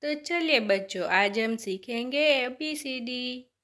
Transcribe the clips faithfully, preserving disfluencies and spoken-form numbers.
तो चलिए बच्चों, आज हम सीखेंगे A B C D.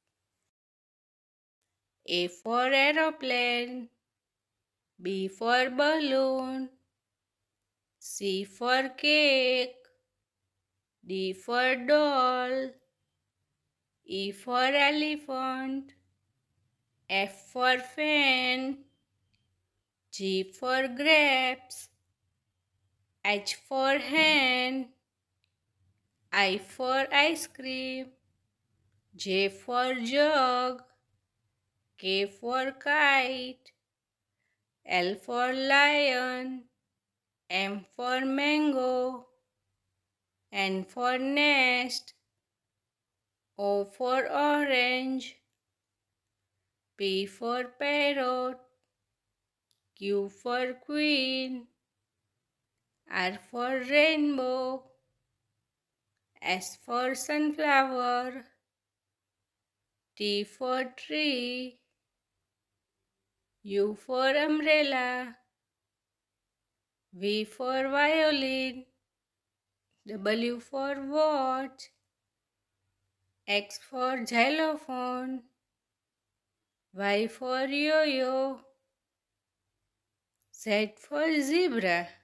A for aeroplane, B for balloon, C for cake, D for doll, E for elephant, F for fan, G for grapes, H for hen, I for ice cream, J for jug, K for kite, L for lion, M for mango, N for nest, O for orange, P for parrot, Q for queen, R for rainbow, S for sunflower, T for tree, U for umbrella, V for violin, W for watch, X for xylophone, Y for yo-yo, Z for zebra.